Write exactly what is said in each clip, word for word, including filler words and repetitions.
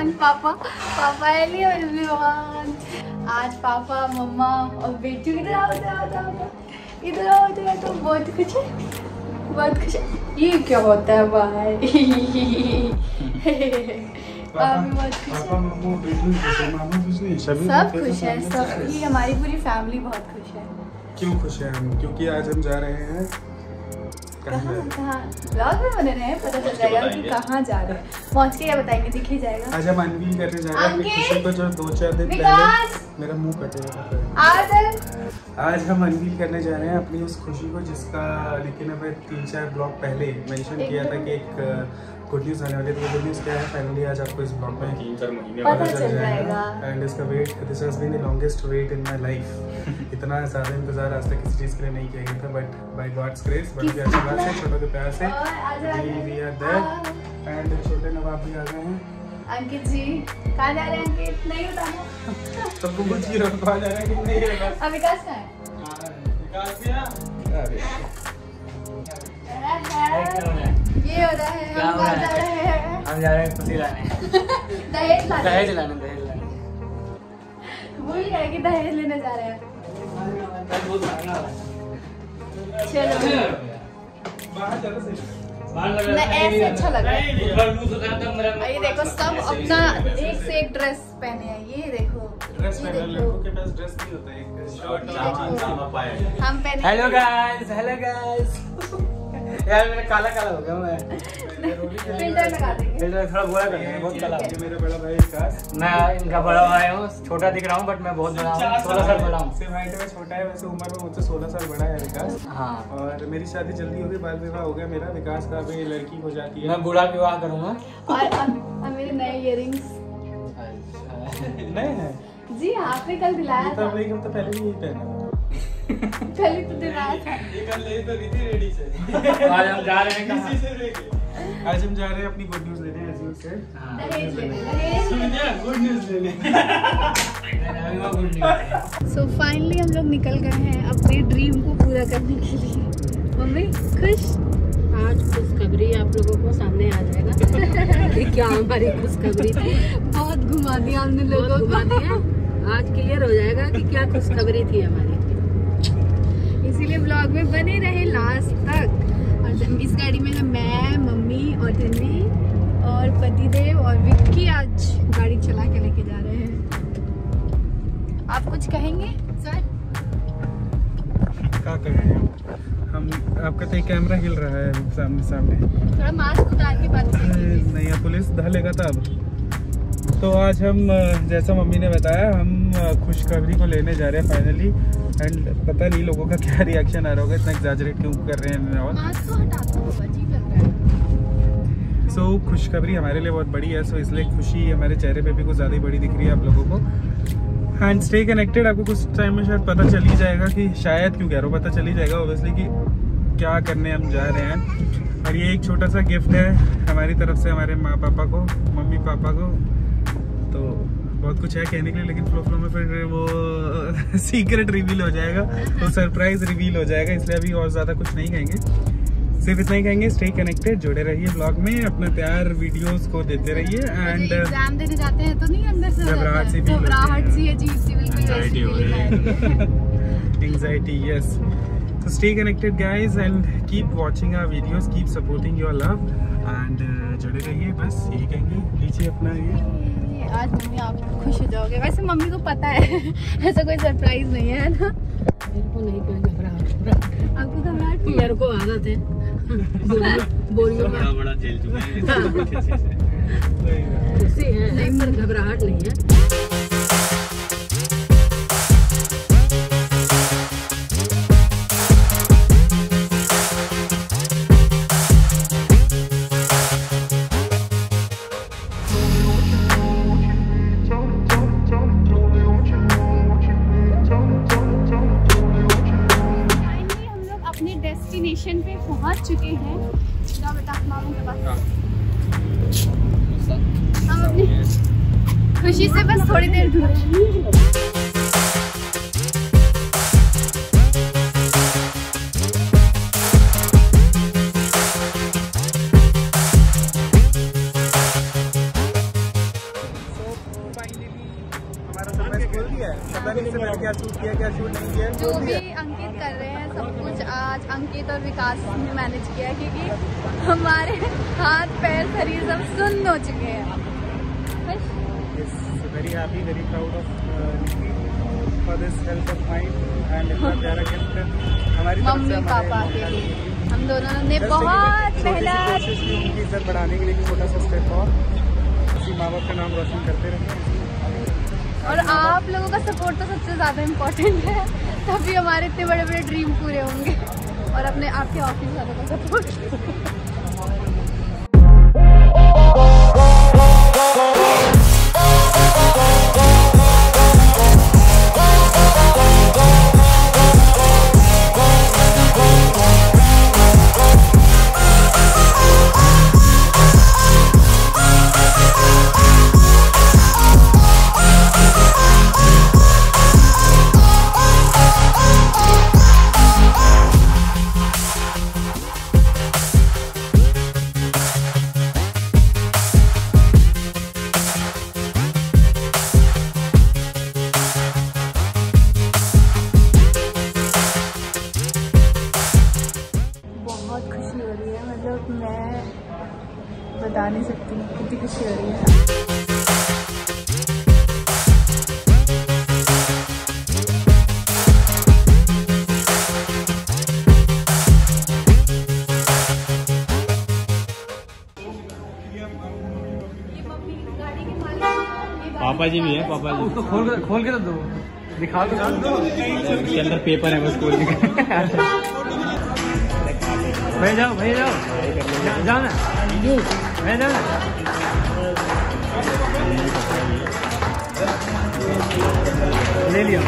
Everyone, पापा पापा hello everyone. आज पापा मम्मा और बेटी इधर आओ इधर आओ इधर आओ इधर आओ। तो बहुत कुछ है, बहुत कुछ है। ये क्या होता है भाई? पापा पापा मम्मा बेटी मामा खुश नहीं, सब खुश है, सब ही हमारी पूरी फैमिली बहुत खुश है। क्यों खुश है हम? क्योंकि आज हम जा रहे हैं कहाँ कहाँ ब्लॉग में बने रहे हैं, पता चल जाएगा कि कहाँ जा रहे हैं। पहुँच के क्या बताएंगे, दिख ही जाएगा। आज हम अनवील करने जा रहे हैं अपनी खुशी को, जो दो चार दिन पहले मेरा मुंह कटेगा। आज आज हम अनवील करने जा रहे हैं अपनी उस खुशी को जिसका लेकिन अब तीन चार ब्लॉग पहले मेंशन किया था कि एक गुड न्यूज़ आने वाली है। तो गुड न्यूज़ क्या है, फाइनली आज आपको इस ब्लॉग में तीन चार महीने पता चल जाएगा। एंड इसका wait, this has been the longest wait in my life. इतना ज़्यादा इंतजार आज तक किसी चीज़ के लिए नहीं किया गया था, बट बाय गॉड्स ग्रेस, बड़ी आशीर्वाद से, छोटों के प्यार से वी आर देयर। एंड छोटे नवाब भी आ गए हैं। अंकित जी कहाँ जा रहे हैं? अंकित नहीं बताना सबको कुछ ही रोक पा जा रहा है कि नहीं रहेगा। अब विकास कहाँ है? विकास भैया ये हो रहा है, हम कहाँ जा रहे हैं? हम जा रहे हैं खुशी लाने, दहेज लाने, दहेज लाने, दहेज लाने। भूल गए कि दहेज लेने जा रहे हैं। चलो बाहर चलो सही, नहीं ऐसे अच्छा लग रहा है। ये देखो सब अपना एक से एक ड्रेस पहने हैं। ये देखो ड्रेस पहने, लड़कों के पास ड्रेस नहीं होता, एक शर्ट जामा पाए हम पहने। Hello guys, hello guys. यार मेरा काला काला हो गया, मैं फिल्टर लगा देंगे, फिल्टर थोड़ा गोरा कर देंगे, बहुत काला। ये मेरा बड़ा भाई विकास, मैं इनका बड़ा भाई हूँ, छोटा दिख रहा हूँ बट मैं बहुत बड़ा हूँ, सोलह साल बड़ा हूँ। सिर्फ हाइट में छोटा है, वैसे उम्र में मुझसे सोलह साल बड़ा है विकास। हाँ, और मेरी शादी जल्दी होगी, बाल विवाह हो गया मेरा। विकास का अभी लड़की हो जाती है, मैं बूढ़ा विवाह करूँगा। और अब मेरे नए इयररिंग्स नहीं है जी, आपने कल दिलाया था। एक हफ्ता पहले ही यही पहना था। कल ही तो दिलाया था। ये कल ले तो रीति रेडी से। आज हम जा रहे हैं कहाँ? आज हम जा रहे हैं अपनी गुड न्यूज़ लेने, as you said। दहेज लेने, दहेज लेने। गुड न्यूज़ लेने। सो फाइनली हम लोग निकल गए हैं अपने ड्रीम को पूरा करने के लिए। मम्मी खुश? आज खुशखबरी आप लोगों को सामने आ जाएगा कि क्या हमारी खुशखबरी थी। बहुत घुमा दिया हमने लोगों को। घुमा दिया, आज क्लियर हो जाएगा कि क्या खुशखबरी थी हमारी। इसीलिए ब्लॉग में बने रहे लास्ट तक। और इस गाड़ी में है मैं, मम्मी और धन्वी और पतिदेव और विक्की आज गाड़ी चला के लेके जा रहे हैं। आप कुछ कहेंगे सर? क्या करें हम? आपका तो कैमरा हिल रहा है सामने सामने। थोड़ा मास्क उतार के बात कीजिए। नहीं, पुलिस धलेगा तब। तो आज हम, जैसा मम्मी ने बताया, हम खुशखबरी को लेने जा रहे हैं फाइनली। एंड पता नहीं लोगों का क्या रिएक्शन आ रहा होगा, इतना एग्जैजरेट क्यों कर रहे हैं। मास्क को हटा दो, अजीब लग रहा है। सो so, खुशखबरी हमारे लिए बहुत बड़ी है, सो so, इसलिए खुशी हमारे चेहरे पे भी कुछ ज़्यादा ही बड़ी दिख रही है आप लोगों को। एंड स्टे कनेक्टेड, आपको कुछ टाइम में शायद पता चल ही जाएगा कि, शायद क्यों कह रहा हूँ, पता चल ही जाएगा ऑब्वियसली कि क्या करने हम जा रहे हैं। और ये एक छोटा सा गिफ्ट है हमारी तरफ से हमारे माँ पापा को, मम्मी पापा को। तो बहुत कुछ है कहने के लिए, लेकिन फ्लो फ्लो में फिर वो सीक्रेट रिवील हो जाएगा, तो सरप्राइज रिवील हो जाएगा, इसलिए अभी और ज़्यादा कुछ नहीं कहेंगे, सिर्फ इतना ही कहेंगे स्टे कनेक्टेड, जुड़े रहिए ब्लॉग में, अपना प्यार वीडियोस को देते रहिए। एंड एग्जाम देने जाते हैं तो नहीं अंदर से घबराहट सी फील घबराहट सी अजीब सी एंजाइटी हो रही है। Anxiety, yes. So stay connected guys and keep watching our videos, keep supporting your love and uh, जुड़े रहिए, बस यही कहेंगे। नीचे अपना ये, आज मम्मी आप खुश हो जाओगे। वैसे मम्मी को पता है ऐसा कोई सरप्राइज नहीं है ना। मेरे को नहीं कोई घबराहट, आपको घबराहट? मेरे को आदत है बोलियो बड़ा बड़ा झेल चुके हैं। खुशी है नहीं, पर घबराहट नहीं है। डेस्टिनेशन पे पहुंच चुके हैं। जाओ बेटा मामू के पास। हम अपनी खुशी से बस थोड़ी देर दूर हैं। है, पता नहीं इससे पहले क्या शूट किया क्या शूट नहीं किया। जो भी अंकित कर रहे हैं सब कुछ आज अंकित और विकास ने मैनेज किया है, क्योंकि हमारे हाथ पैर शरीर सब सुन्न हो चुके हैं। Very happy, very proud of for this health of mind and इतना प्यारा गिफ्ट हमारी मम्मी पापा के लिए हम दोनों ने बहुत मेहनत कोशिश की उनकी इज्जत बढ़ाने के लिए कि छोटा सा स्टेप और किसी माँ बाप का नाम रोशन करते रहेंगे। और आप लोगों का सपोर्ट तो सबसे ज़्यादा इम्पोर्टेंट है, तभी हमारे इतने बड़े बड़े ड्रीम पूरे होंगे। और अपने आपके ऑफिस वालों का सपोर्ट। बता नहीं सकती कितनी खुशी हो रही है। पापा जी भी है, पापा जी उसको खोल के खोल के तो दो, दिखा दो दो इसके अंदर पेपर है बस खोल के। भाई जाओ भाई जाओ जाओ ना भाई जाओ ना। ले लिया।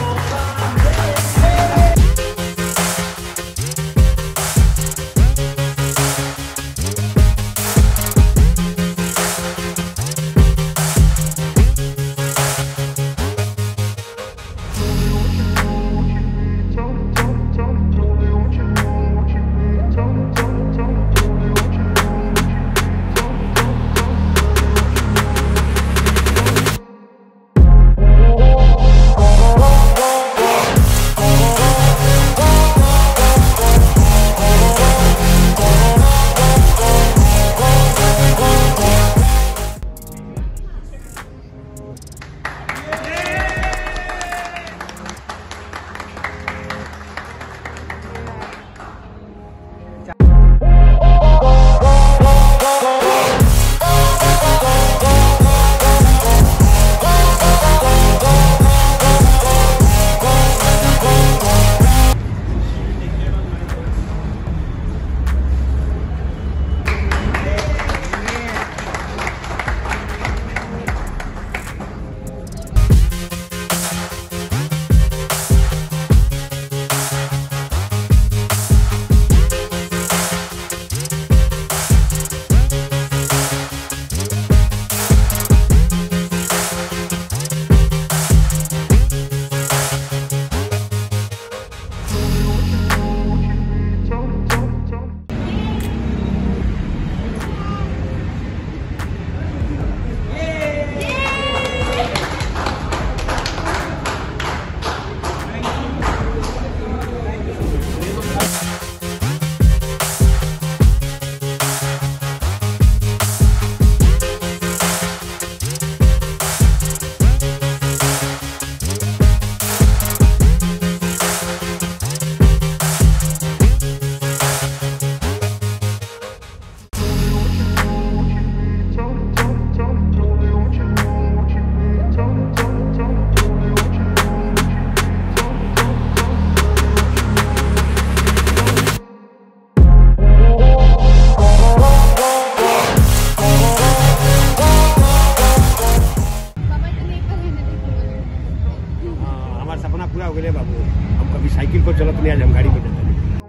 सपना पूरा हो गया बाबू। अब कभी साइकिल पर चलत नहीं, आज हम गाड़ी पर चलते।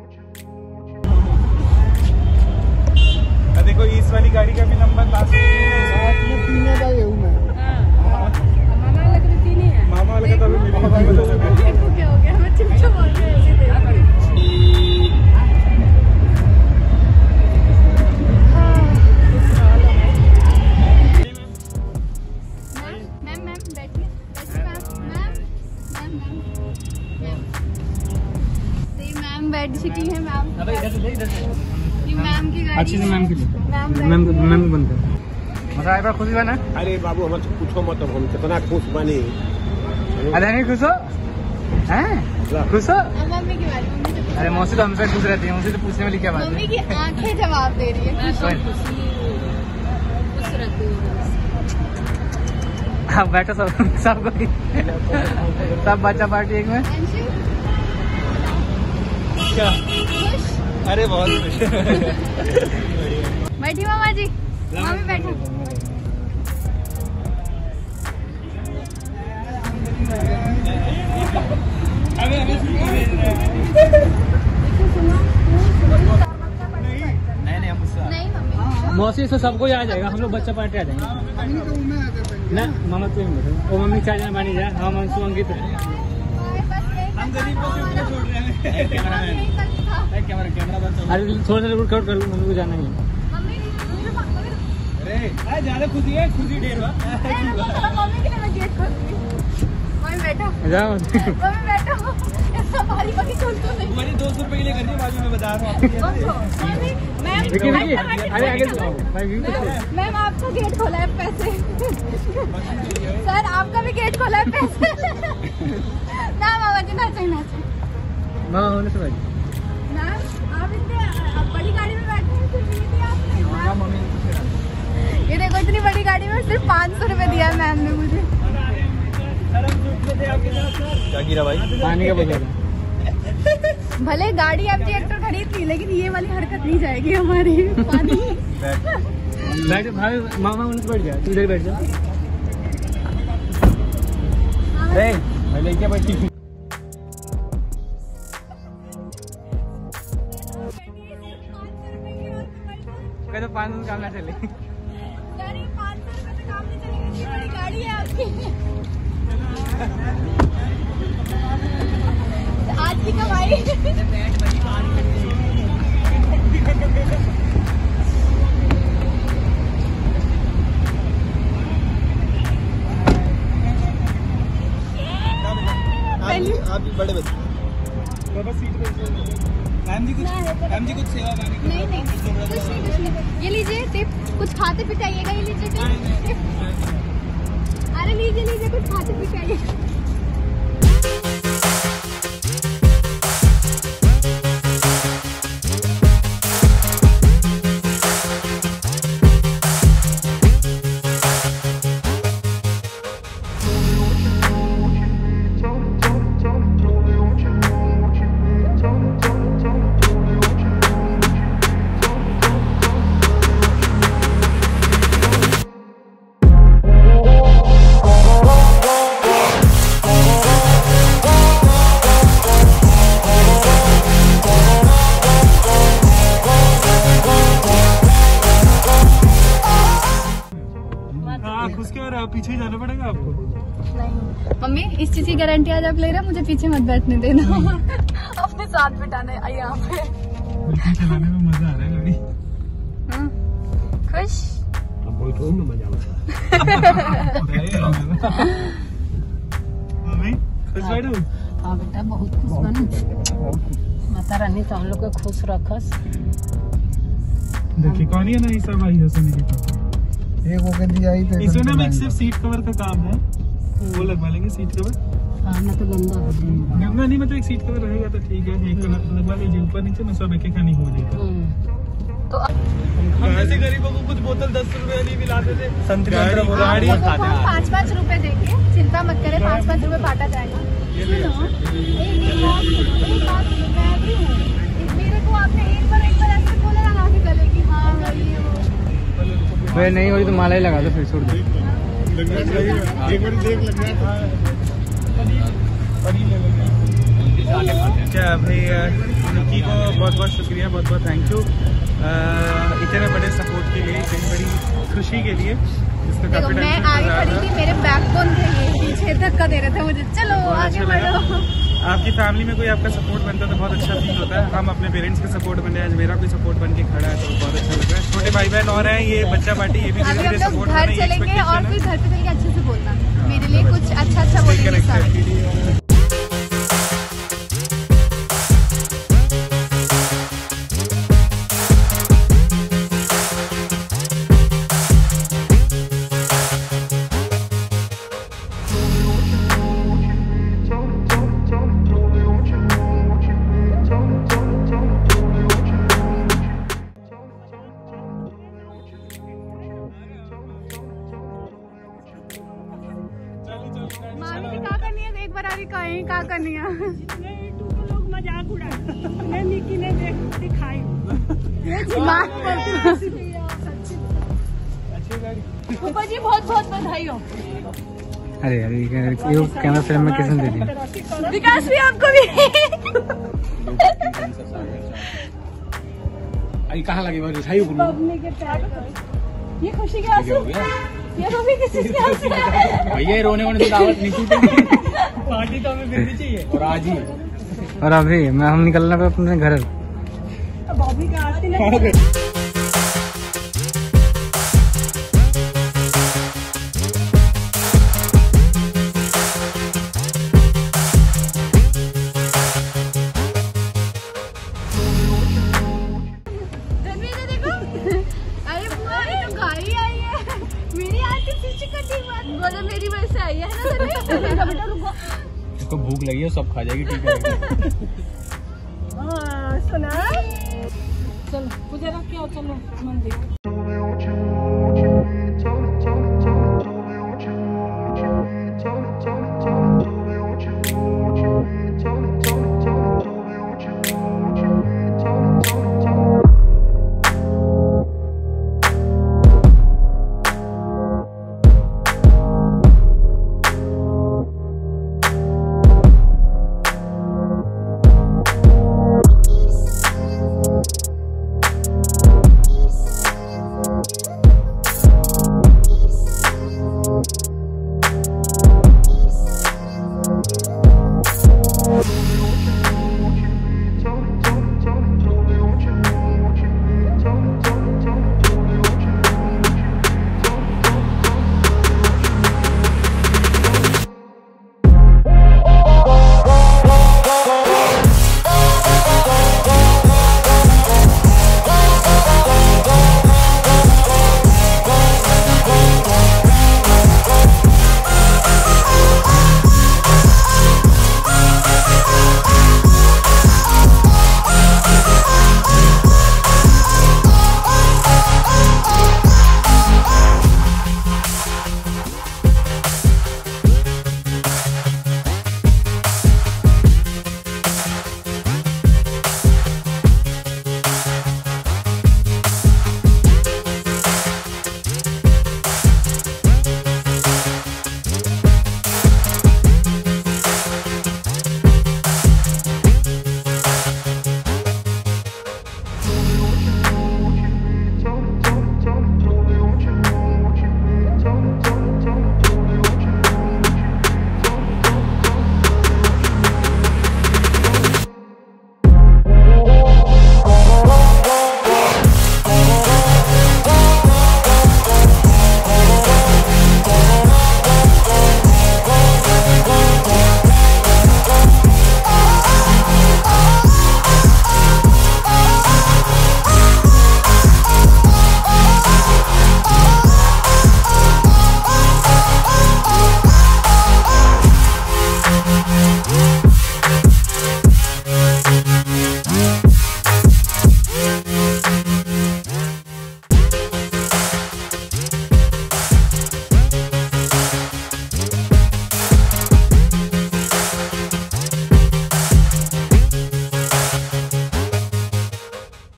देखो इस वाली गाड़ी का भी नंबर लास्ट पीने का ये हूं मैं। मामा वाला तो तीन ही है। मामा वाला का तो अभी मेरे को पता चला। देखो क्या हो गया, मैं चिमचा बोल रही हूं ऐसे देख। मैम मैम बैठिए बैठिए मैम मैम रेड सिटी है मैम। ये मैम की गाड़ी अच्छी से मैम की मैम मैम मैम बंद कर। मजा आया खुशी बना। अरे बाबू हमसे पूछो मत, अब हम कितना खुश बने। अरे नहीं खुश हो हैं? खुश हो? मम्मी की बारी। मम्मी से अरे मौसी तो हमसे खुश रहती है, मुझे तो पूछने वाली क्या बात मम्मी है। की आंखें जवाब दे रही है। हाँ बैठो सब सब कोई सब बच्चा पार्टी एक में। अंशु, क्या? खुश? अरे बहुत खुश। बैठी मामा जी, मम्मी बैठो। नहीं नहीं हम नहीं मम्मी, मौसी से सबको आ जाएगा, हम लोग बच्चा पार्टी आ जाएंगे ना। मामा तुम वो मम्मी चाय जाना पानी जाए। हाँ मंसू अंकित हम गरीब को क्यों छोड़ रहे हैं? कैमरा कैमरा बंद। अरे थोड़ा सा रिकॉर्ड कर लो, मम्मी को जाना ही है। अरे ज्यादा खुशी है, खुशी ढेर हुआ। मम्मी के लिए मैं गेट खोल दूंगी। मम्मी बैठो, जाओ मम्मी बैठो। ऐसा भारी भारी खोल दो नहीं। तुम्हारी दो सौ रुपए के लिए कर दी बाजू में बता रहा हूँ। मम्मी, मैम, विकी विकी बैठो, बैठो, अरे आगे बैठो। जाओ भाई विकी मैम, मैम आपका गेट खोला है पैसे। सर आपका भी गेट खोला है पैसे। ना मामा जी ना चाहिए ना चाहिए। मामा होने से भाई मैम आप इतने आप बड़ी गाड़ी में बैठे हैं, सिर्फ ये दिया आपने। ये देखो इतनी बड़ी गाड़ी में सिर्फ पाँच सौ रुपए दिया है मैम ने मुझे। क्या गिरा भाई? पानी का बजा भले गाड़ी एम जी एक्टर खरीद ली, लेकिन ये वाली हरकत नहीं जाएगी हमारी। पानी बैठ भाई मामा उन्हें बैठ जा, तू इधर बैठ जा। अरे भाई लेके बैठी तो पाँच सौ काम ना चले। गाड़ी पाँच सौ रुपए से काम नहीं चलेगी, इतनी बड़ी गाड़ी है आपकी। आज की कमाई। आप भी बड़े बच्चे। मैम जी कुछ मैम जी कुछ सेवा पानी कर नहीं नहीं कुछ नहीं कुछ नहीं। ये लीजिए टिप, कुछ खाते पीते आइएगा। ये लीजिए टिप। अरे लीजिए लीजिए कुछ खाते पीते आइएगा। पीछे ही जाना पड़ेगा आपको। नहीं मम्मी, इस चीज की गारंटी आज आप ले रहे हैं, मुझे पीछे मत बैठने देना। अपने साथ बिठाने यहाँ पे। चलाने में मजा आ रहा है गाड़ी। हाँ, खुश? अब बैठो में मजा आता है। खुश बैठो। हाँ बेटा बहुत खुश बनो। माता रानी तो हम लोग को खुश रखस। देखिए कौन है ना, ईसा भाई हसन के पापा। एक वो कर दिया ही तो इसमें ना एक सिर्फ सीट कवर का काम है, वो लगवा लेंगे सीट कवर। हाँ ना तो गंदा हो जाएगा। गंदा नहीं, मतलब एक सीट कवर रहेगा तो ठीक है, एक कलर लगवा लीजिए ऊपर नीचे में, सब एक एक नहीं हो जाएगा। तो ऐसे गरीबों को कुछ बोतल दस रुपए नहीं मिलाते थे। संतरी गाड़ी पाँच पाँच रुपए देंगे, चिंता मत करें, पाँच पाँच रुपए बांटा जाएगा। सुनो, एक बात सुनो, एक बात सुनो, मैं भी हूँ। मेरे को आपने एक बार एक बार ऐसे बोला लगा के गले की हाँ ये वो। वे नहीं हो रही तो माला ही लगा दो, फिर छोड़ दो। एक बार देख लग गया क्या भाई, निक्की को बहुत बहुत शुक्रिया, बहुत बहुत थैंक यू इतने बड़े सपोर्ट के लिए, इतनी बड़ी खुशी के लिए। देखो मैं आगे खड़ी थी, मेरे बैकबोन थे, ये पीछे धक्का दे रहे थे मुझे, चलो आगे बढ़ो। आपकी फैमिली में कोई आपका सपोर्ट बनता है तो बहुत अच्छा फील होता है। हम अपने पेरेंट्स का सपोर्ट बने, आज मेरा कोई सपोर्ट बन के खड़ा है तो बहुत अच्छा लग रहा है। छोटे भाई बहन और हैं, ये बच्चा पार्टी, ये भी अभी धीरे हम धीरे लोग सपोर्ट घर चलेंगे और फिर घर पे चल के अच्छे से बोलना, मेरे लिए कुछ अच्छा अच्छा बोलेंगे सब। बार आ रही कहीं का करनी है। लोग मजाक उड़ा मैं मिकी ने देख दिखाई फूफा जी बहुत बहुत बधाई हो। अरे यार ये कैमरा फ्रेम में किसने दे दी? विकास भी आपको भी। अरे कहाँ लगी बात उठाई बबनी के पैर ये खुशी के आंसू ये रोने किस चीज के आंसू है? भैया रोने वोने से दावत नहीं टूटेगी। पार्टी तो हमें मिलनी चाहिए और आज ही और अभी मैं हम निकलना पे अपने घर। बॉबी का आरती नहीं मेरी वजह से आई है ना। इसको भूख लगी है सब खा जाएगी ठीक है। सुना चलो पूजा रख के आओ चलो मंदिर।